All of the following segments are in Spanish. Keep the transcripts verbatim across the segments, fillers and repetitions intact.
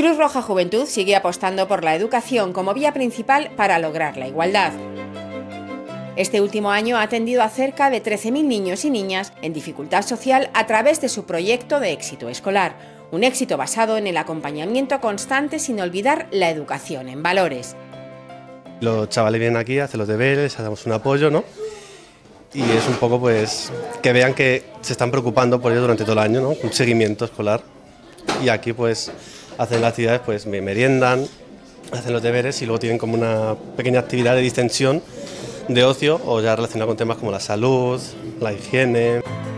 Cruz Roja Juventud sigue apostando por la educación como vía principal para lograr la igualdad. Este último año ha atendido a cerca de trece mil niños y niñas en dificultad social a través de su proyecto de éxito escolar, un éxito basado en el acompañamiento constante sin olvidar la educación en valores. Los chavales vienen aquí, hacen los deberes, les damos un apoyo, ¿no? Y es un poco pues que vean que se están preocupando por ellos durante todo el año, ¿no? Un seguimiento escolar. Y aquí pues hacen las actividades, pues me meriendan, hacen los deberes y luego tienen como una pequeña actividad de distensión, de ocio o ya relacionada con temas como la salud, la higiene.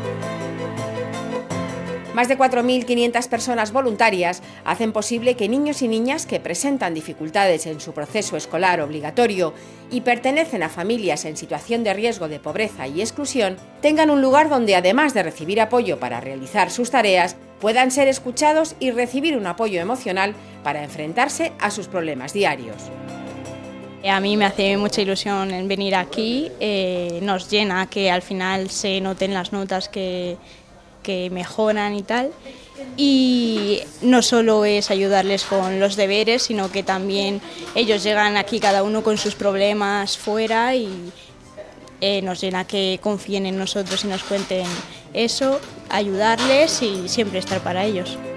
Más de cuatro mil quinientas personas voluntarias hacen posible que niños y niñas que presentan dificultades en su proceso escolar obligatorio y pertenecen a familias en situación de riesgo de pobreza y exclusión tengan un lugar donde, además de recibir apoyo para realizar sus tareas, puedan ser escuchados y recibir un apoyo emocional para enfrentarse a sus problemas diarios. A mí me hace mucha ilusión en venir aquí, eh, nos llena que al final se noten las notas que, que mejoran y tal. Y no solo es ayudarles con los deberes, sino que también ellos llegan aquí cada uno con sus problemas fuera y eh, nos llena que confíen en nosotros y nos cuenten eso, ayudarles y siempre estar para ellos.